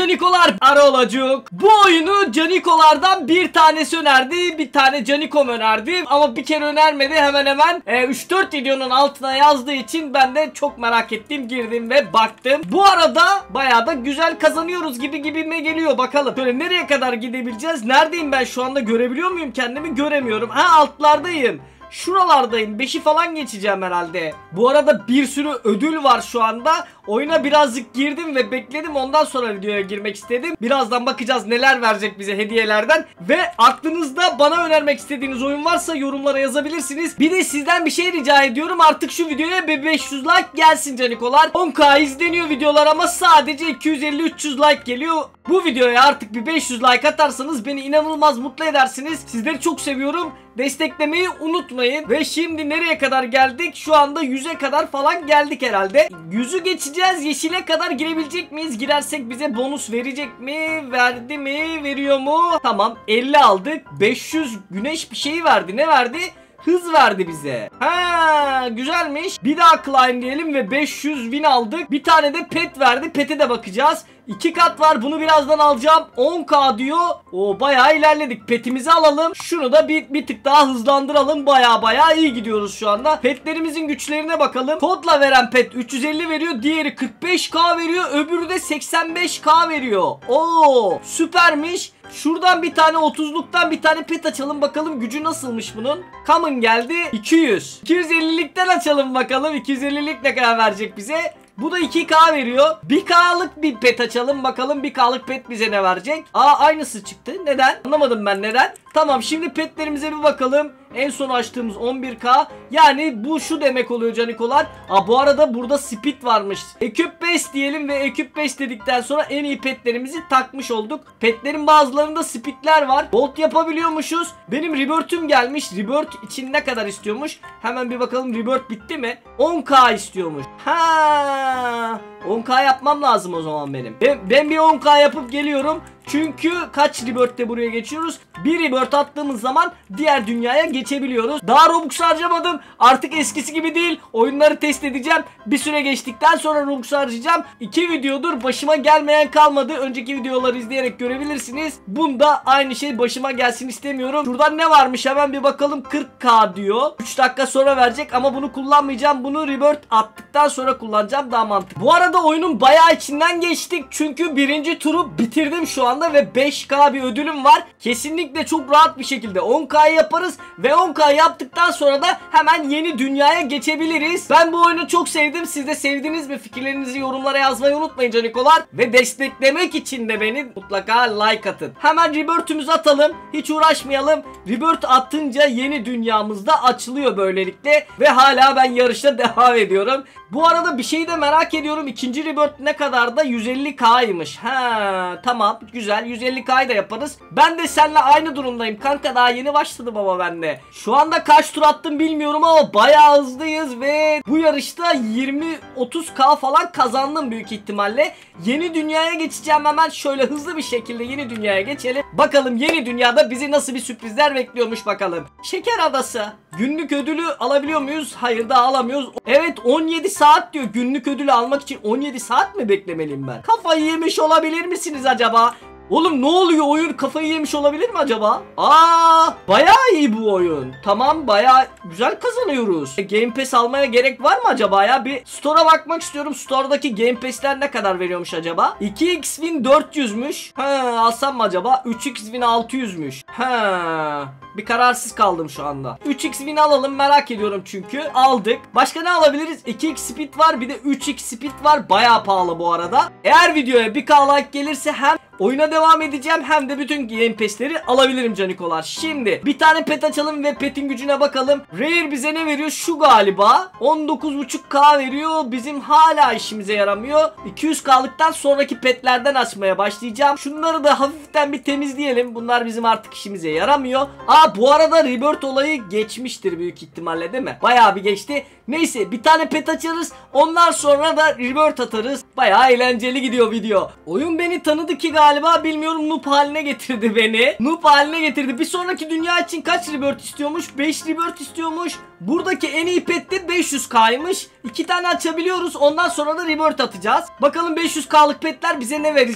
canikolar ara olacak. Bu oyunu canikolardan bir tanesi önerdi. Bir tane canikom önerdi. Ama bir kere önermedi. Hemen hemen 3-4 videonun altına yazdığı için ben de çok merak ettim. Girdim ve baktım. Bu arada bayağı da güzel kazanıyoruz gibime geliyor. Bakalım. Şöyle nereye kadar gidebileceğiz? Neredeyim ben şu anda? Görebiliyor muyum kendimi? Göremiyorum. Ha, altlardayım. Şuralardayım. 5'i falan geçeceğim herhalde. Bu arada bir sürü ödül var şu anda. Oyuna birazcık girdim ve bekledim. Ondan sonra videoya girmek istedim. Birazdan bakacağız neler verecek bize hediyelerden. Ve aklınızda bana önermek istediğiniz oyun varsa yorumlara yazabilirsiniz. Bir de sizden bir şey rica ediyorum. Artık şu videoya 500 like gelsin canikolar. 10k izleniyor videolar ama sadece 250-300 like geliyor. Bu videoya artık bir 500 like atarsanız beni inanılmaz mutlu edersiniz. Sizleri çok seviyorum. Desteklemeyi unutmayın. Ve şimdi nereye kadar geldik? Şu anda 100'e kadar falan geldik herhalde. 100'ü geçeceğiz. Yeşile kadar girebilecek miyiz? Girersek bize bonus verecek mi? Verdi mi? Veriyor mu? Tamam, 50 aldık. 500 güneş bir şey verdi. Ne verdi? Hız verdi bize. Ha, güzelmiş. Bir daha climb diyelim ve 500 win aldık. Bir tane de pet verdi. Pet'e de bakacağız. 2 kat var. Bunu birazdan alacağım. 10k diyor. O bayağı ilerledik. Petimizi alalım. Şunu da bir tık daha hızlandıralım. Bayağı iyi gidiyoruz şu anda. Petlerimizin güçlerine bakalım. Kodla veren pet 350 veriyor. Diğeri 45k veriyor. Öbürü de 85k veriyor. Oo, süpermiş. Şuradan bir tane 30'luktan bir tane pet açalım bakalım gücü nasılmış bunun. Common geldi 200. 250'likten açalım bakalım. 250'lik ne kadar verecek bize? Bu da 2k veriyor. 1k'lık bir pet açalım bakalım 1k'lık pet bize ne verecek? Aa, aynısı çıktı. Neden? Anlamadım ben neden. Tamam, şimdi petlerimize bir bakalım. En son açtığımız 11k. Yani bu şu demek oluyor canikolar. Aa, bu arada burada speed varmış. Equip 5 diyelim ve Equip 5 dedikten sonra en iyi petlerimizi takmış olduk. Petlerin bazılarında speedler var. Bolt yapabiliyormuşuz. Benim rebirth'üm gelmiş. Rebirth için ne kadar istiyormuş? Hemen bir bakalım, rebirth bitti mi? 10k istiyormuş. Ha, 10k yapmam lazım o zaman benim. Ben bir 10k yapıp geliyorum. Çünkü kaç rebirth'te buraya geçiyoruz? Bir rebirth attığımız zaman diğer dünyaya geçebiliyoruz. Daha Robux harcamadım. Artık eskisi gibi değil. Oyunları test edeceğim. Bir süre geçtikten sonra Robux harcayacağım. 2 videodur başıma gelmeyen kalmadı. Önceki videoları izleyerek görebilirsiniz. Bunda aynı şey başıma gelsin istemiyorum. Şuradan ne varmış hemen bir bakalım. 40k diyor. 3 dakika sonra verecek ama bunu kullanmayacağım. Bunu rebirth attıktan sonra kullanacağım, daha mantıklı. Bu arada oyunun bayağı içinden geçtik. Çünkü birinci turu bitirdim şu an ve 5k bir ödülüm var. Kesinlikle çok rahat bir şekilde 10k yaparız ve 10k yaptıktan sonra da hemen yeni dünyaya geçebiliriz. Ben bu oyunu çok sevdim. Siz de sevdiniz mi? Fikirlerinizi yorumlara yazmayı unutmayın canikolar. Ve desteklemek için de beni mutlaka like atın. Hemen rebirth'ümüzü atalım. Hiç uğraşmayalım. Rebirth atınca yeni dünyamızda açılıyor böylelikle. Ve hala ben yarışta devam ediyorum. Bu arada bir şey de merak ediyorum. İkinci rebirth ne kadar da 150k'ymış. Ha, tamam, güzel. 150k'yı da yaparız. Ben de seninle aynı durumdayım kanka, daha yeni başladım ama ben de. Şu anda kaç tur attım bilmiyorum ama bayağı hızlıyız ve bu yarışta 20-30k falan kazandım büyük ihtimalle. Yeni dünyaya geçeceğim, hemen şöyle hızlı bir şekilde yeni dünyaya geçelim. Bakalım yeni dünyada bizi nasıl bir sürprizler bekliyormuş bakalım. Şeker adası. Günlük ödülü alabiliyor muyuz? Hayır, daha alamıyoruz. Evet, 17 saat diyor. Günlük ödülü almak için 17 saat mi beklemeliyim ben? Kafayı yemiş olabilir misiniz acaba? Oğlum ne oluyor, oyun kafayı yemiş olabilir mi acaba? Aa, bayağı iyi bu oyun. Tamam, bayağı güzel kazanıyoruz. Game Pass almaya gerek var mı acaba ya? Bir store'a bakmak istiyorum. Store'daki Game Pass'ler ne kadar veriyormuş acaba? 2x win 400'müş. Ha, alsam mı acaba? 3x win 600'müş. Ha, bir kararsız kaldım şu anda. 3x win alalım, merak ediyorum çünkü. Aldık. Başka ne alabiliriz? 2x speed var, bir de 3x speed var. Bayağı pahalı bu arada. Eğer videoya 1k like gelirse hem oyuna devam edeceğim hem de bütün Game Pass'leri alabilirim canikolar. Şimdi bir tane pet açalım ve petin gücüne bakalım. Rare bize ne veriyor? Şu galiba 19.5k veriyor. Bizim hala işimize yaramıyor. 200k'lıktan sonraki petlerden açmaya başlayacağım. Şunları da hafiften bir temizleyelim. Bunlar bizim artık işimize yaramıyor. Aa, bu arada rebirth olayı geçmiştir büyük ihtimalle, değil mi? Bayağı bir geçti. Neyse, bir tane pet açarız. Ondan sonra da rebirth atarız. Bayağı eğlenceli gidiyor video. Oyun beni tanıdı ki galiba, bilmiyorum, noob haline getirdi beni. Noob haline getirdi. Bir sonraki dünya için kaç rebirth istiyormuş? 5 rebirth istiyormuş. Buradaki en iyi pet de 500k'ymış. 2 tane açabiliyoruz. Ondan sonra da rebirth atacağız. Bakalım 500k'lık petler bize ne verecek?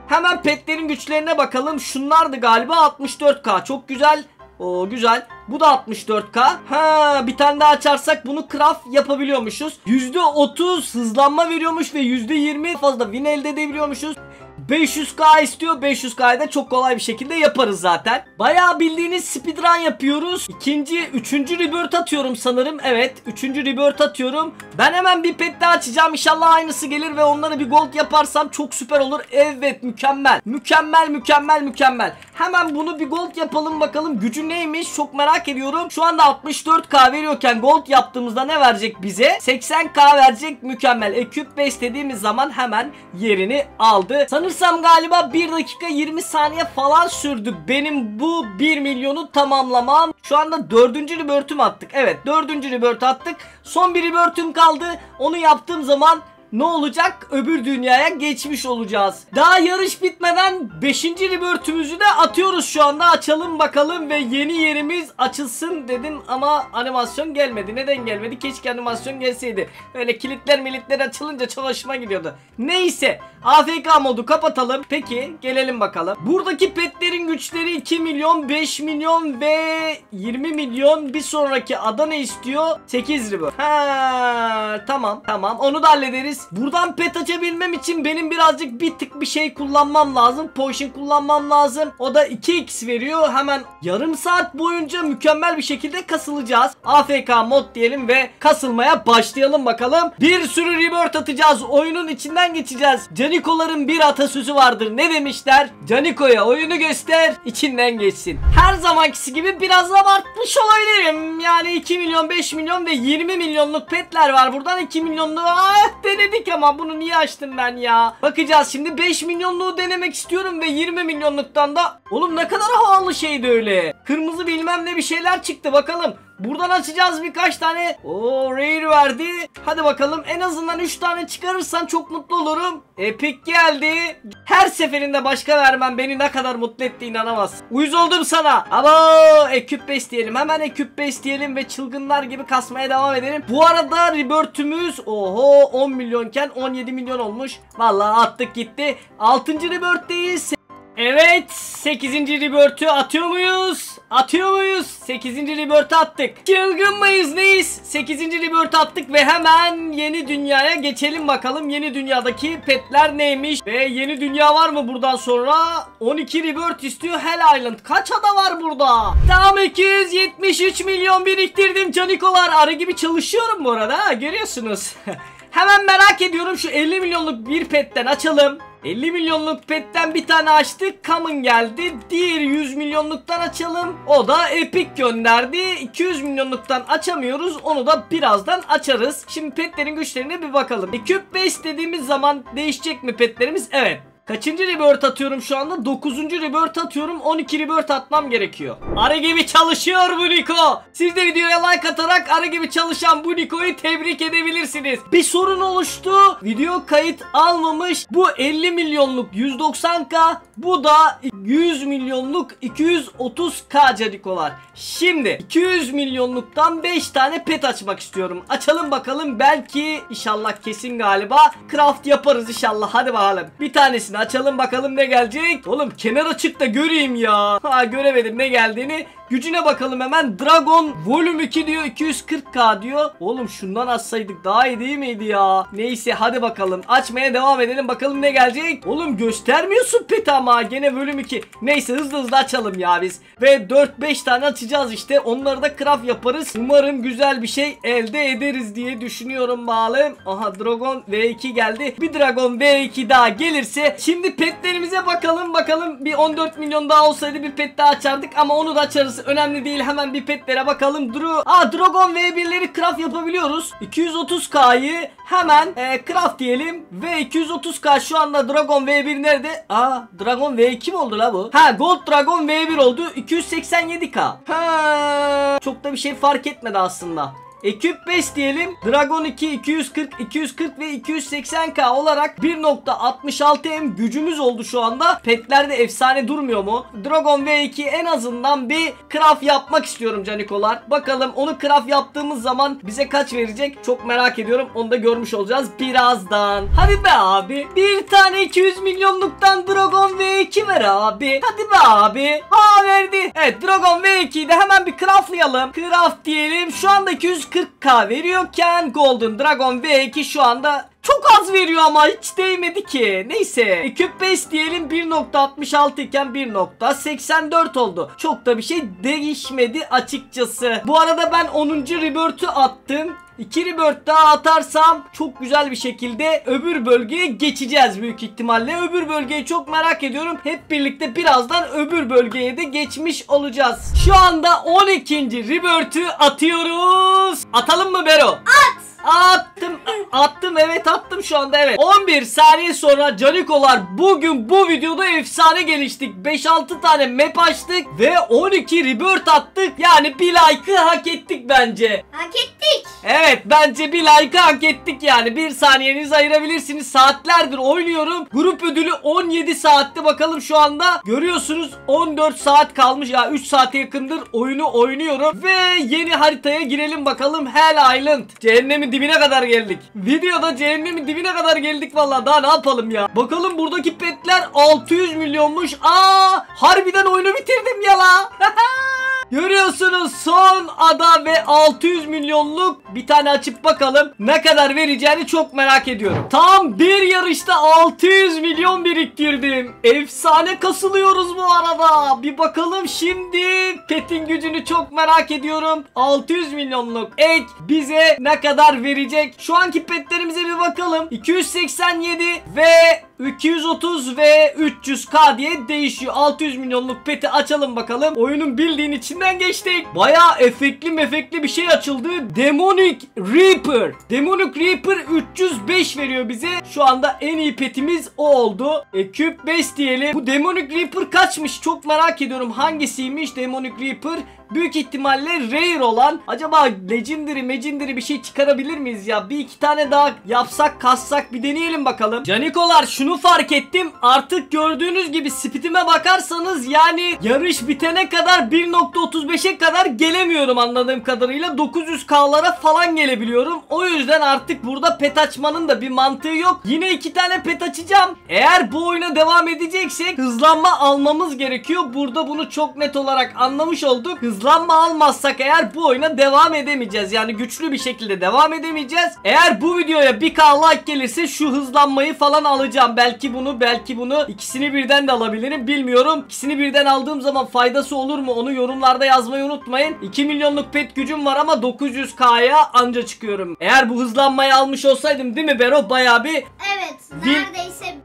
Hemen petlerin güçlerine bakalım. Şunlardı galiba 64k. Çok güzel. O güzel. Bu da 64k. Ha, bir tane daha açarsak bunu craft yapabiliyormuşuz. %30 hızlanma veriyormuş ve %20 fazla win elde edebiliyormuşuz. 500k istiyor. 500k'yı da çok kolay bir şekilde yaparız zaten. Bayağı bildiğiniz speedrun yapıyoruz. Üçüncü rebirth atıyorum sanırım. Evet, 3. rebirth atıyorum. Ben hemen bir pet daha açacağım. İnşallah aynısı gelir ve onları bir gold yaparsam çok süper olur. Evet, mükemmel. Mükemmel, mükemmel, mükemmel. Hemen bunu bir gold yapalım bakalım. Gücü neymiş? Çok merak ediyorum. Şu anda 64k veriyorken gold yaptığımızda ne verecek bize? 80k verecek. Mükemmel. Equip base dediğimiz zaman hemen yerini aldı. Sanırsam galiba 1 dakika 20 saniye falan sürdü benim bu 1 milyonu tamamlamam. Şu anda 4. rebirth'ümü attık. Evet, 4. rebirth attık. Son bir rebirth'üm kaldı. Onu yaptığım zaman ne olacak? Öbür dünyaya geçmiş olacağız. Daha yarış bitmeden 5. rebirth'ümüzü de atıyoruz şu anda. Açalım bakalım ve yeni yerimiz açılsın dedim ama animasyon gelmedi. Neden gelmedi? Keşke animasyon gelseydi. Böyle militler açılınca çok hoşuma gidiyordu. Neyse, AFK modu kapatalım. Peki gelelim bakalım. Buradaki petlerin güçleri 2 milyon, 5 milyon ve 20 milyon. Bir sonraki ada ne istiyor? 8 rebirth. Tamam onu da hallederiz. Buradan pet açabilmem için benim birazcık bir tık bir şey kullanmam lazım. Potion kullanmam lazım. O da 2x veriyor. Hemen yarım saat boyunca mükemmel bir şekilde kasılacağız. AFK mod diyelim ve kasılmaya başlayalım bakalım. Bir sürü rebirth atacağız. Oyunun içinden geçeceğiz. Canikoların bir atasözü vardır. Ne demişler? Caniko'ya oyunu göster, içinden geçsin. Her zamankisi gibi biraz abartmış olabilirim. Yani 2 milyon, 5 milyon ve 20 milyonluk petler var. Buradan 2 milyonluğu denedik ama bunu niye açtım ben ya? Bakacağız şimdi. 5 milyonluğu denemek istiyorum ve 20 milyonluktan da oğlum ne kadar havalı şeydi öyle. Kırmızı bilmem ne bir şeyler çıktı bakalım. Buradan açacağız birkaç tane. Oo, rare verdi. Hadi bakalım, en azından 3 tane çıkarırsan çok mutlu olurum. Epic geldi. Her seferinde başka vermem beni ne kadar mutlu etti inanamaz. Uyuz oldum sana. Ama Equip base diyelim. Hemen Equip base diyelim ve çılgınlar gibi kasmaya devam edelim. Bu arada rebirth'ümüz 10 milyonken 17 milyon olmuş. Vallahi attık gitti. 6. rebirth'teyiz. Evet, 8. rebirth'ü atıyor muyuz? Atıyor muyuz? 8. rebirth'ü attık. Çılgın mıyız neyiz? 8. rebirth'ü attık ve hemen yeni dünyaya geçelim bakalım. Yeni dünyadaki petler neymiş? Ve yeni dünya var mı buradan sonra? 12 rebirth istiyor Hell Island. Kaç ada var burada? Tam 273 milyon biriktirdim canikolar. Arı gibi çalışıyorum bu arada. Görüyorsunuz. Hemen merak ediyorum, şu 50 milyonluk bir petten açalım. 50 milyonluk petten bir tane açtık. Common geldi. Diğer 100 milyonluktan açalım. O da Epic gönderdi. 200 milyonluktan açamıyoruz. Onu da birazdan açarız. Şimdi petlerin güçlerine bir bakalım. Equip base dediğimiz zaman değişecek mi petlerimiz? Evet. Kaçıncı rebirth atıyorum şu anda? 9. rebirth atıyorum. 12 rebirth atmam gerekiyor. Arı gibi çalışıyor bu Niko. Siz de videoya like atarak arı gibi çalışan bu Niko'yu tebrik edebilirsiniz. Bir sorun oluştu. Video kayıt almamış. Bu 50 milyonluk 190k. Bu da 100 milyonluk 230k canikolar. Şimdi 200 milyonluktan 5 tane pet açmak istiyorum. Açalım bakalım. Belki inşallah, kesin galiba craft yaparız inşallah. Hadi bakalım. Bir tanesini açalım bakalım ne gelecek. Oğlum kenar açık da göreyim ya. Göremedim ne geldiğini. Gücüne bakalım hemen. Dragon Volume 2 diyor, 240k diyor. Oğlum şundan açsaydık daha iyi değil miydi ya? Neyse hadi bakalım. Açmaya devam edelim bakalım ne gelecek. Oğlum göstermiyorsun pet ama. Gene Volume 2. Neyse hızlı açalım ya biz. Ve 4-5 tane açacağız işte. Onları da craft yaparız. Umarım güzel bir şey elde ederiz diye düşünüyorum bağlım. Aha, Dragon V2 geldi. Bir Dragon V2 daha gelirse. Şimdi petlerimize bakalım. Bir 14 milyon daha olsaydı bir pet daha açardık ama onu da açarız. Önemli değil, hemen bir petlere bakalım. Dragon V1'leri craft yapabiliyoruz. 230k'yı hemen craft diyelim. Ve 230k şu anda Dragon V1 nerede? Dragon V2 mi oldu la bu? Gold Dragon V1 oldu. 287k. Çok da bir şey fark etmedi aslında. Ekip 5 diyelim. Dragon 2 240, 240 ve 280k olarak 1.66M gücümüz oldu şu anda. Petlerde efsane durmuyor mu? Dragon V2 en azından bir craft yapmak istiyorum canikolar. Bakalım onu craft yaptığımız zaman bize kaç verecek? Çok merak ediyorum. Onu da görmüş olacağız birazdan. Hadi be abi. Bir tane 200 milyonluktan Dragon V2 ver abi. Hadi be abi. Ha verdi. Evet, Dragon V2'yi de hemen bir craftlayalım. Craft diyelim. Şu anda 240k veriyorken Golden Dragon V2 şu anda çok az veriyor ama hiç değmedi ki. Neyse. Ekip 5 diyelim, 1.66 iken 1.84 oldu. Çok da bir şey değişmedi açıkçası. Bu arada ben 10. rebirth'ü attım. 2 rebirth daha atarsam çok güzel bir şekilde öbür bölgeye geçeceğiz büyük ihtimalle. Öbür bölgeyi çok merak ediyorum. Hep birlikte birazdan öbür bölgeye de geçmiş olacağız. Şu anda 12. rebirth'ü atıyoruz. Atalım mı Bero? At! Attım evet, attım şu anda, evet. 11 saniye sonra canikolar, bugün bu videoda efsane geliştik. 5-6 tane map açtık ve 12 rebirth attık. Yani bir like'ı hak ettik bence. Hak ettik. Evet, bence bir like'ı hak ettik yani. Bir saniyenizi ayırabilirsiniz. Saatlerdir oynuyorum. Grup ödülü 17 saatte, bakalım şu anda. Görüyorsunuz 14 saat kalmış ya, 3 saate yakındır oyunu oynuyorum. Ve yeni haritaya girelim bakalım. Hell Island. Cehennemin dibine kadar geldik. Videoda cehennemin dibine kadar geldik vallahi, daha ne yapalım ya. Bakalım buradaki petler 600 milyonmuş. Harbiden oyunu bitirdim ya la. Görüyorsunuz son ada ve 600 milyonluk bir tane açıp bakalım ne kadar vereceğini çok merak ediyorum. Tam bir yarışta 600 milyon biriktirdim. Efsane kasılıyoruz bu arada. Bir bakalım şimdi, petin gücünü çok merak ediyorum. 600 milyonluk ek bize ne kadar verecek? Şu anki petlerimize bir bakalım. 287 ve 230 ve 300k diye değişiyor. 600 milyonluk peti açalım bakalım. Oyunun bildiğin içinden geçtik. Bayağı efektli bir şey açıldı. Demonic Reaper. Demonic Reaper 305 veriyor bize. Şu anda en iyi petimiz o oldu. Ekip 5 diyelim. Bu Demonic Reaper kaçmış? Çok merak ediyorum. Hangisiymiş Demonic Reaper? Büyük ihtimalle rare olan. Acaba legendary bir şey çıkarabilir miyiz ya? Bir iki tane daha yapsak, kassak, bir deneyelim bakalım. Canikolar, şunu fark ettim. Artık gördüğünüz gibi speedime bakarsanız yani yarış bitene kadar 1.35'e kadar gelemiyorum anladığım kadarıyla. 900k'lara falan gelebiliyorum. O yüzden artık burada pet açmanın da bir mantığı yok. Yine 2 tane pet açacağım. Eğer bu oyuna devam edeceksek hızlanma almamız gerekiyor. Burada bunu çok net olarak anlamış olduk. Hızlanma almazsak eğer bu oyuna devam edemeyeceğiz. Yani güçlü bir şekilde devam edemeyeceğiz. Eğer bu videoya 1k like gelirse şu hızlanmayı falan alacağım. Belki bunu ikisini birden de alabilirim. Bilmiyorum. İkisini birden aldığım zaman faydası olur mu? Onu yorumlarda yazmayı unutmayın. 2 milyonluk pet gücüm var ama 900k'ya anca çıkıyorum. Eğer bu hızlanmayı almış olsaydım, değil mi Bero? Bayağı bir... Evet. Neredeyse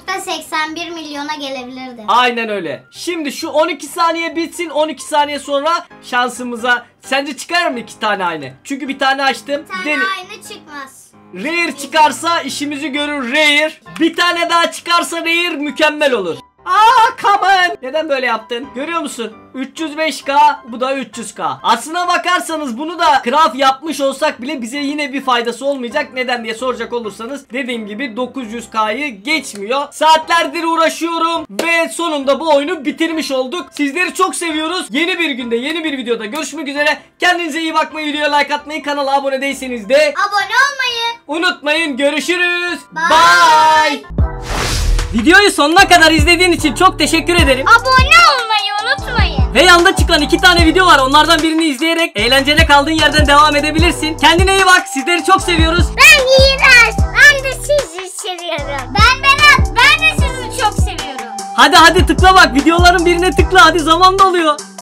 1.81 milyona gelebilirdi. Aynen öyle. Şimdi şu 12 saniye bitsin. 12 saniye sonra şansımıza sence çıkar mı 2 tane aynı? Çünkü bir tane açtım. Bir tane aynı çıkmaz. Rare çıkarsa işimizi görür rare. Bir tane daha çıkarsa rare mükemmel olur. Come on. Neden böyle yaptın? Görüyor musun? 305k, bu da 300k. Aslına bakarsanız bunu da craft yapmış olsak bile bize yine bir faydası olmayacak. Neden diye soracak olursanız, dediğim gibi 900k'yı geçmiyor. Saatlerdir uğraşıyorum ve sonunda bu oyunu bitirmiş olduk. Sizleri çok seviyoruz. Yeni bir günde, yeni bir videoda görüşmek üzere. Kendinize iyi bakmayı, videoya like atmayı, kanala abone değilseniz de abone olmayı unutmayın. Görüşürüz. Bye. Videoyu sonuna kadar izlediğin için çok teşekkür ederim. Abone olmayı unutmayın. Ve yanda çıkan 2 tane video var. Onlardan birini izleyerek eğlencene kaldığın yerden devam edebilirsin. Kendine iyi bak. Sizleri çok seviyoruz. Ben İğrenç. Ben de sizi seviyorum. Ben Berat. Ben de sizi çok seviyorum. Hadi tıkla bak. Videoların birine tıkla. Hadi, zaman doluyor.